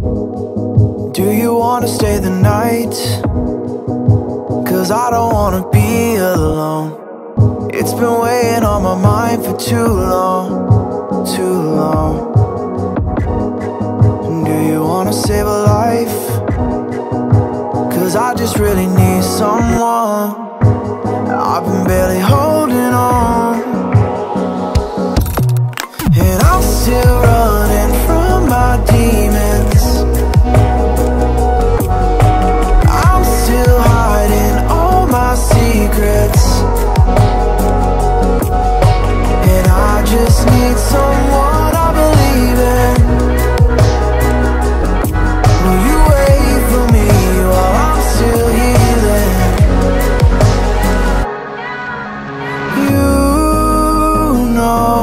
Do you wanna stay the night? 'Cause I don't wanna be alone. It's been weighing on my mind for too long, too long. Do you wanna save a life? 'Cause I just really need someone. I've been barely holding on, and I'm still running from my demons. I'm still hiding all my secrets, and I just need someone I believe in. Will you wait for me while I'm still healing? You know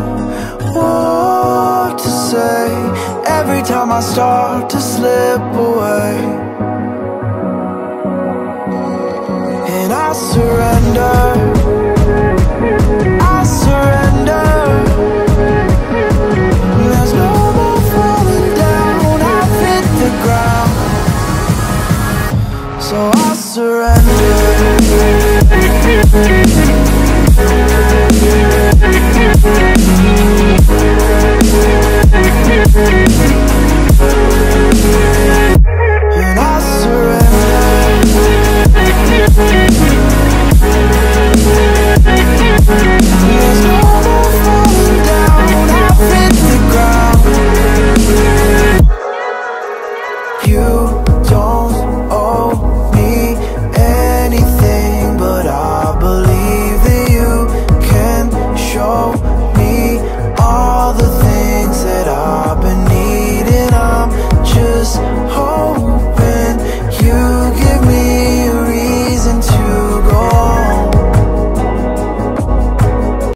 what to say every time I start to slip away, and I surrender.